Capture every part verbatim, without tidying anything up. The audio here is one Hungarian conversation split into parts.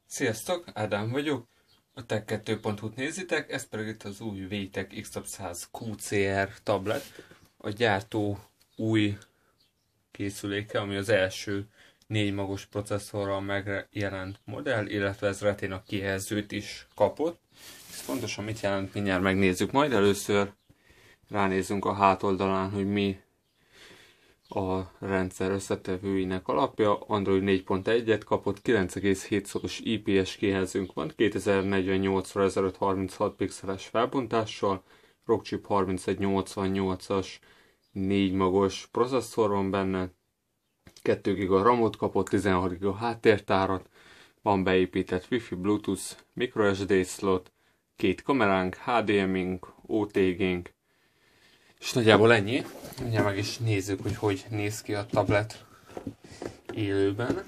Sziasztok, Ádám vagyok, a tech kettő pont hu-t nézitek, ez pedig itt az új VTech X Tab száz Q C R tablet, a gyártó új készüléke, ami az első négy magos processzorral megjelent modell, illetve ez Retina kijelzőt is kapott. Ez pontosan mit jelent, mindjárt megnézzük. Majd először ránézzünk a hátoldalán, hogy mi a rendszer összetevőinek alapja. Android négy pont egyet kapott, kilenc egész hét szoros I P S kijelzőnk van, kétezer-negyvennyolc ezerötszázharminchat pixeles felbontással, Rockchip harmincegy nyolcvannyolcas négy magos processzor van benne, kettő giga ramot kapott, tizenhat giga háttértárat, van beépített Wi-Fi, Bluetooth, microSD slot, két kameránk, H D M ink, O T G-nk, és nagyjából ennyi. Ugye meg is nézzük, hogy hogy néz ki a tablet élőben.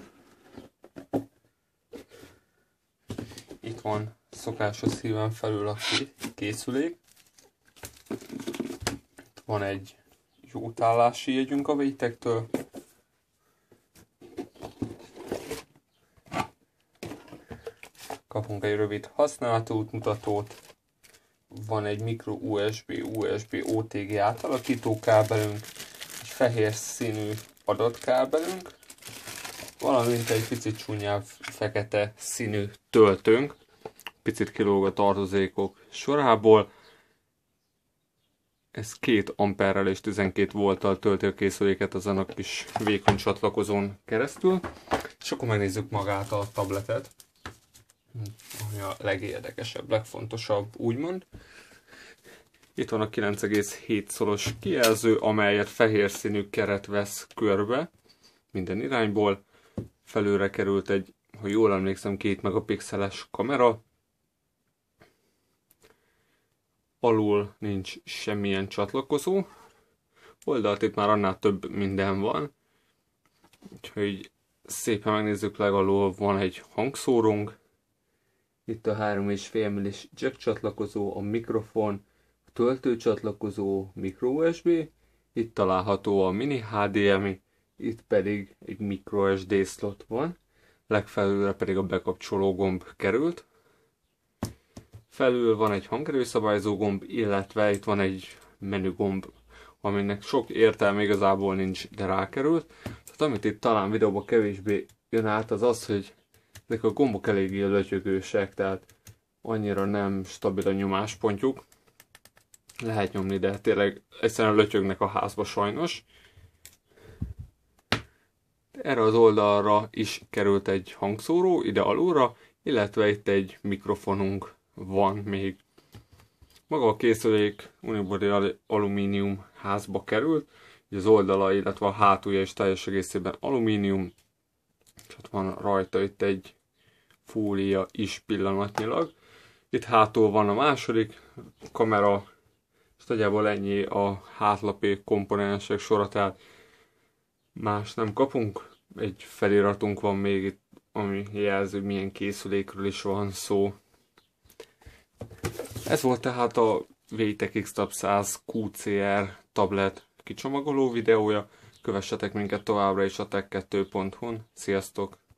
Itt van szokásos szíven felül a készülék. Itt van egy jó tállási jegyünk a VTech-től. Kapunk egy rövid használati útmutatót. Van egy micro U S B, U S B O T G átalakító kábelünk, egy fehér színű adatkábelünk, valamint egy picit csúnyább fekete színű töltőnk, picit kilóg a tartozékok sorából. Ez két amperrel és tizenkét volttal tölti a készüléket azon a kis vékony csatlakozón keresztül. És akkor megnézzük magát a tabletet, ami a legérdekesebb, legfontosabb, úgymond. Itt van a kilenc egész hét szoros kijelző, amelyet fehér színű keret vesz körbe minden irányból. Felülre került egy, ha jól emlékszem, két megapixeles kamera. Alul nincs semmilyen csatlakozó. Oldalt itt már annál több minden van. Úgyhogy szépen megnézzük, legalul van egy hangszórónk. Itt a három egész öt millis jack csatlakozó, a mikrofon, a töltőcsatlakozó, micro U S B, itt található a mini H D M I, itt pedig egy micro S D slot van, legfelülre pedig a bekapcsoló gomb került. Felül van egy hangerőszabályzó gomb, illetve itt van egy menü gomb, aminek sok értelme igazából nincs, de rákerült. Tehát amit itt talán videóban kevésbé jön át, az az, hogy ezek a gombok eléggé lötyögősek, tehát annyira nem stabil a nyomáspontjuk. Lehet nyomni, de tényleg egyszerűen lötyögnek a házba sajnos. Erre az oldalra is került egy hangszóró, ide alulra, illetve itt egy mikrofonunk van még. Maga a készülék unibody alumínium házba került, az oldala, illetve a hátulja is teljes egészében alumínium. És ott van rajta itt egy fólia is pillanatnyilag. Itt hátul van a második kamera, és nagyjából ennyi a hátlapé komponensek sora, tehát más nem kapunk. Egy feliratunk van még itt, ami jelzi, hogy milyen készülékről is van szó. Ez volt tehát a VTech X Tab száz Q C R tablet kicsomagoló videója. Kövessetek minket továbbra is a tech kettő pont hu-n. Sziasztok!